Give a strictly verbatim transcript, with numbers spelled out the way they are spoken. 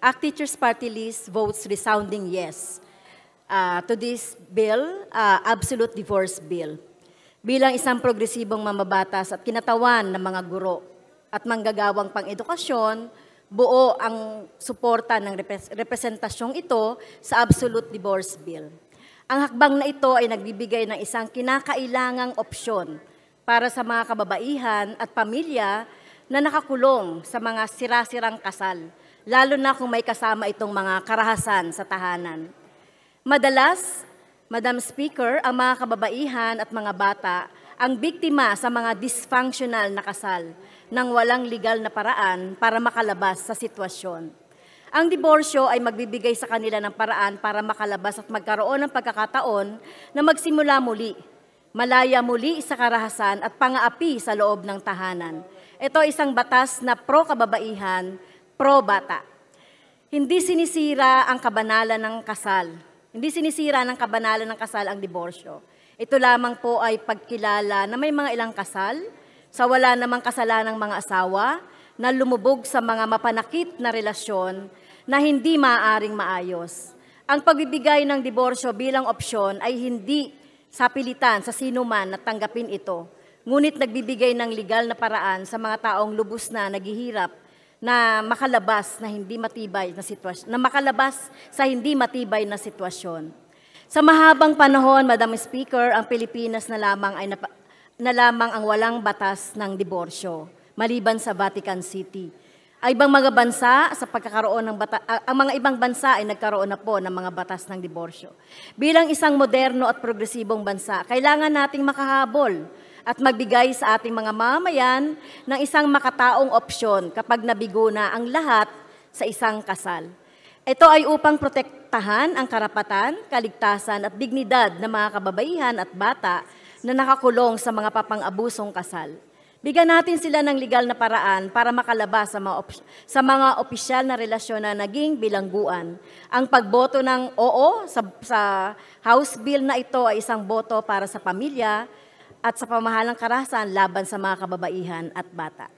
ACT Teachers Party List votes resounding yes uh, to this bill, uh, Absolute Divorce Bill. Bilang isang progresibong mamabatas at kinatawan ng mga guro at manggagawang pang-edukasyon, buo ang suporta ng repres- representasyong ito sa Absolute Divorce Bill. Ang hakbang na ito ay nagbibigay ng isang kinakailangang opsyon para sa mga kababaihan at pamilya na nakakulong sa mga sira-sirang kasal, lalo na kung may kasama itong mga karahasan sa tahanan. Madalas, Madam Speaker, ang mga kababaihan at mga bata ang biktima sa mga dysfunctional na kasal ng walang legal na paraan para makalabas sa sitwasyon. Ang diborsyo ay magbibigay sa kanila ng paraan para makalabas at magkaroon ng pagkakataon na magsimula muli, malaya muli sa karahasan at pang-aapi sa loob ng tahanan. Ito ay isang batas na pro-kababaihan, pro-bata. Hindi sinisira ang kabanalan ng kasal. Hindi sinisira ng kabanalan ng kasal ang diborsyo. Ito lamang po ay pagkilala na may mga ilang kasal, sa wala namang kasalanang mga asawa, na lumubog sa mga mapanakit na relasyon na hindi maaaring maayos. Ang pagbibigay ng diborsyo bilang opsyon ay hindi sa pilitan sa sino man na tanggapin ito, ngunit nagbibigay ng legal na paraan sa mga taong lubos na naghihirap na makalabas na hindi matibay na sitwasyon, na makalabas sa hindi matibay na sitwasyon. Sa mahabang panahon, Madam Speaker, ang Pilipinas na lamang ay napa, na lamang ang walang batas ng diborsyo, maliban sa Vatican City. Ay ibang mga bansa sa pagkakaroon ng bata, ang mga ibang bansa ay nagkaroon na po ng mga batas ng diborsyo. Bilang isang moderno at progresibong bansa, kailangan nating makahabol at magbigay sa ating mga mamamayan ng isang makataong opsyon kapag nabigo na ang lahat sa isang kasal. Ito ay upang protektahan ang karapatan, kaligtasan at dignidad ng mga kababaihan at bata na nakakulong sa mga papang-abusong kasal. Bigyan natin sila ng legal na paraan para makalabas sa mga, op- sa mga opisyal na relasyon na naging bilangguan. Ang pagboto ng oo sa, sa House Bill na ito ay isang boto para sa pamilya at sa pamahalang karahasan laban sa mga kababaihan at bata.